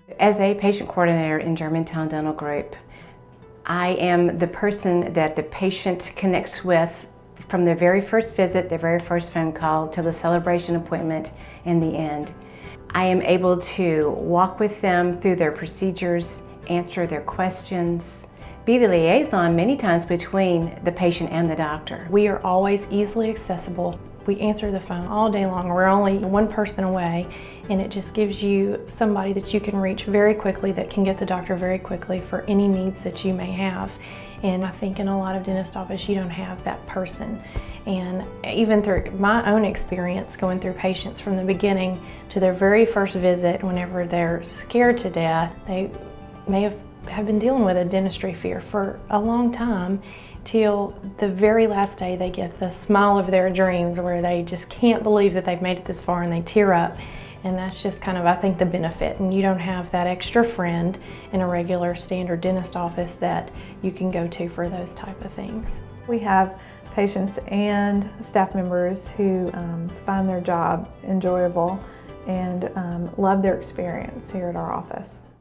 As a patient coordinator in Germantown Dental Group, I am the person that the patient connects with from their very first visit, their very first phone call, to the celebration appointment in the end. I am able to walk with them through their procedures, answer their questions, be the liaison many times between the patient and the doctor. We are always easily accessible. We answer the phone all day long. We're only one person away, and it just gives you somebody that you can reach very quickly, that can get the doctor very quickly for any needs that you may have. And I think in a lot of dentist offices you don't have that person. And even through my own experience going through patients from the beginning to their very first visit, whenever they're scared to death, they may have been dealing with a dentistry fear for a long time, till the very last day they get the smile of their dreams, where they just can't believe that they've made it this far and they tear up. And that's just kind of, I think, the benefit. And you don't have that extra friend in a regular standard dentist office that you can go to for those type of things. We have patients and staff members who find their job enjoyable and love their experience here at our office.